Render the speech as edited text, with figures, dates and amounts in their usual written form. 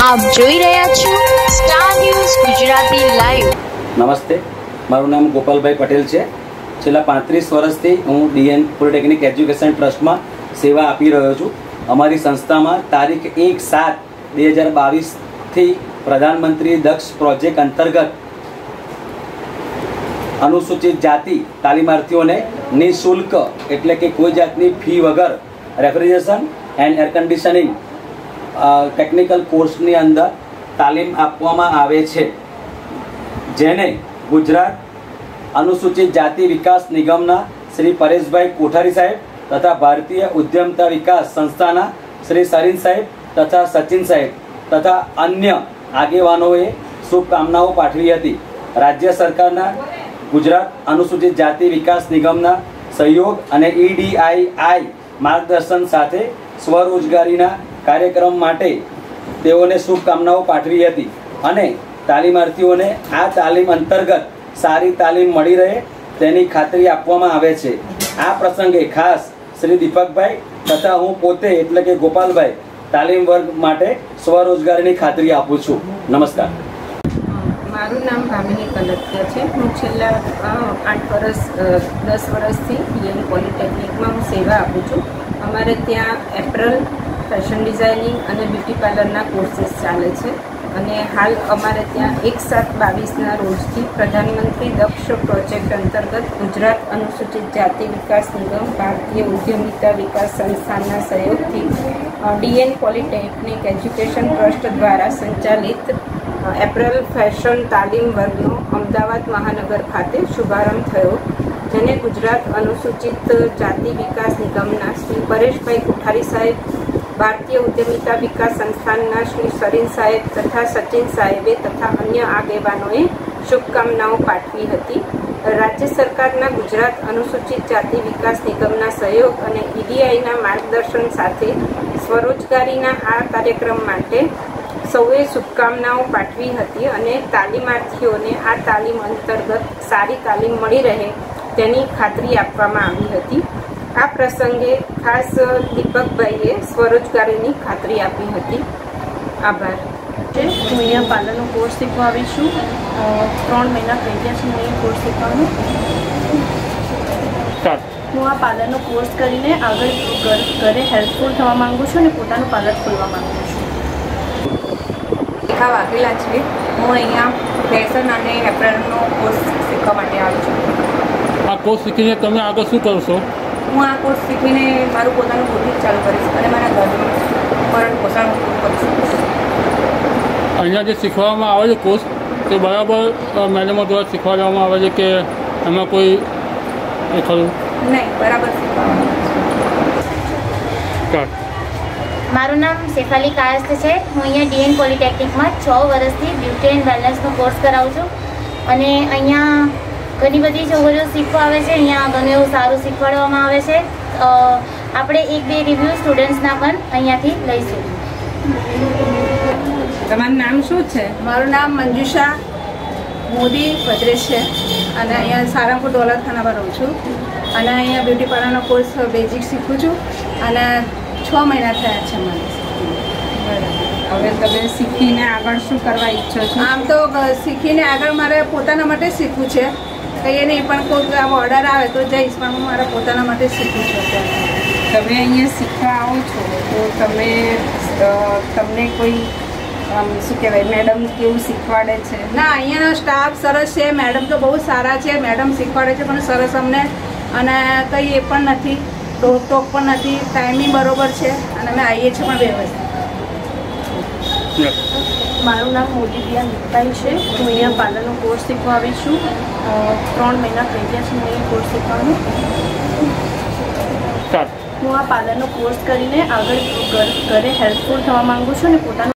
આપ જોઈ રહ્યા છો સ્ટાર ન્યૂઝ ગુજરાતી લાઈવ। નમસ્તે, મારું નામ ગોપાલભાઈ પટેલ છે। છેલ્લા 35 વર્ષથી હું ડીએન પોલિટેકનિક એજ્યુકેશન ટ્રસ્ટમાં સેવા આપી રહ્યો છું। અમારી સંસ્થામાં તારીખ 1/7/2022થી પ્રધાનમંત્રી દક્ષ પ્રોજેક્ટ અંતર્ગત અનુસૂચિત જાતિ તાલીમાર્થીઓને નિઃશુલ્ક એટલે કે કોઈ જાતની ફી વગર refrigeration and air conditioning technical કોર્સની અંદર તાલીમ આપવામાં આવે છે, જેને ગુજરાત અનુસૂચિત જાતિ વિકાસ નિગમના શ્રી પરેશભાઈ કોઠારી સાહેબ તથા ભારતીય ઉદ્યમતા વિકાસ સંસ્થાના શ્રી સરીન સાહેબ તથા સચિન સાહેબ તથા અન્ય આગેવાનોએ શુભકામનાઓ પાઠવી હતી। રાજ્ય સરકારના ગુજરાત અનુસૂચિત જાતિ વિકાસ નિગમના સહયોગ અને EDII માર્ગદર્શન સાથે સ્વરોજગારીના કાર્યક્રમ માટે તેઓને શુભકામનાઓ પાઠવી હતી અને તાલીમાર્થીઓને આ તાલીમ અંતર્ગત સારી તાલીમ મળી રહે તેની ખાતરી આપવામાં આવે છે। આ પ્રસંગે ખાસ શ્રી દીપકભાઈ તથા હું પોતે એટલે કે ગોપાલભાઈ તાલીમ વર્ગ માટે સ્વરોજગારીની ખાતરી આપું છું। નમસ્કાર। મારું નામ ભામિની કલત્યા છે। હું છેલ્લા 10 વર્ષથી ડીએન પોલિટેકનિકમાં હું સેવા આપું છું। અમારે ત્યાં એપ્રલ ફેશન ડિઝાઇનિંગ અને બ્યુટી પાર્લરના કોર્સીસ ચાલે છે અને હાલ અમારે ત્યાં 1/7/22ના રોજથી પ્રધાનમંત્રી દક્ષ પ્રોજેક્ટ અંતર્ગત ગુજરાત અનુસૂચિત જાતિ વિકાસ નિગમ ભારતીય ઉદ્યમિતા વિકાસ સંસ્થાના સહયોગથી ડીએન પોલિટેકનિક એજ્યુકેશન ટ્રસ્ટ દ્વારા સંચાલિત એપ્રલ ફેશન તાલીમ વર્ગનો અમદાવાદ મહાનગર ખાતે શુભારંભ થયો, જેને ગુજરાત અનુસૂચિત જાતિ વિકાસ નિગમના શ્રી પરેશભાઈ કોઠારી સાહેબ, ભારતીય ઉદ્યમિતા વિકાસ સંસ્થાનના શ્રી સરીન સાહેબ તથા સચિન સાહેબે તથા અન્ય આગેવાનોએ શુભકામનાઓ પાઠવી હતી। રાજ્ય સરકારના ગુજરાત અનુસૂચિત જાતિ વિકાસ નિગમના સહયોગ અને EDIના માર્ગદર્શન સાથે સ્વરોજગારીના આ કાર્યક્રમ માટે સૌએ શુભકામનાઓ પાઠવી હતી અને તાલીમાર્થીઓને આ તાલીમ અંતર્ગત સારી તાલીમ મળી રહે તેની ખાતરી આપવામાં આવી હતી। આ પ્રસંગે ખાસ દીપકભાઈએ સ્વરોજગારીની ખાતરી આપી હતી। આભાર। હું અહીંયા પાર્લરનો કોર્સ શીખવા આવી છું। 3 મહિના થઈ ગયા છે મને કોર્સ શીખવાનું। હું આ પાર્લરનો કોર્સ કરીને આગળ ઘરે હેલ્પફુલ થવા માગું છું અને પોતાનું પાર્લર ખોલવા માગું છું। રેખા વાઘેલા છે। હું અહીંયા ફેશન અને એપ્રલનો કોર્સ શીખવા માટે આવી છું। આ કોર્સ શીખીને તમે આગળ શું કરશો? હું આ કોર્સ શીખીને મારું પોતાનું બુટિક ચાલુ કરીશ અને મારા ઘરનું ભરણ પોષણ કરીશ। અહીંયા જે શીખવામાં આવે છે કોર્સ તે બરાબર મેડમો દ્વારા શીખવાડવામાં આવે છે કે એમાં કોઈ ખરું? નહીં, બરાબર શીખવામાં। મારું નામ શેફાલી કાયસ્થ છે। હું અહીંયા ડીએન પોલિટેકનિકમાં 6 વર્ષથી બ્યુટી એન્ડ વેલનેસનો કોર્સ કરાવું છું અને અહીંયા ઘણી બધી છોકરીઓ શીખવા આવે છે। અહીંયા ઘણું એવું સારું શીખવાડવામાં આવે છે। આપણે 1-2 રિવ્યૂ સ્ટુડન્ટ્સના પણ અહીંયાથી લઈશું। તમારું નામ શું છે? મારું નામ મંજુષા મોદી ભદ્રેશ છે અને અહીંયા સારંગપુર દોલતખાનામાં રહું છું અને અહીંયા બ્યુટી પાર્લરનો કોર્સ બેઝિક શીખું છું અને 6 મહિના થયા છે મને। હવે તમે શીખીને આગળ શું કરવા ઈચ્છો છો? આમ તો શીખીને આગળ મારે પોતાના માટે શીખવું છે, કંઈ નહીં પણ કોઈ ઓર્ડર આવે તો જઈશ, પણ હું મારા પોતાના માટે શીખું છું અત્યારે। તમે અહીંયા શીખવા આવો છો તો તમને કોઈ શું કહેવાય મેડમ કેવું શીખવાડે છે? ના, અહીંયાનો સ્ટાફ સરસ છે, મેડમ તો બહુ સારા છે, મેડમ શીખવાડે છે પણ સરસ અમને, અને કંઈ એ પણ નથી, ટોક પણ નથી, ટાઈમિંગ બરોબર છે અને અમે આવીએ છીએ પણ વ્યવસ્થિત। મારું નામ મોદી દિયા મિત્તાઈ છે। હું અહીંયા પાર્લરનો કોર્સ શીખવા આવી છું। 3 મહિના થઈ ગયા છે મને કોર્સ શીખવાનું। હું આ પાર્લરનો કોર્સ કરીને આગળ ઘરે હેલ્પફુલ થવા માગું છું અને પોતાનું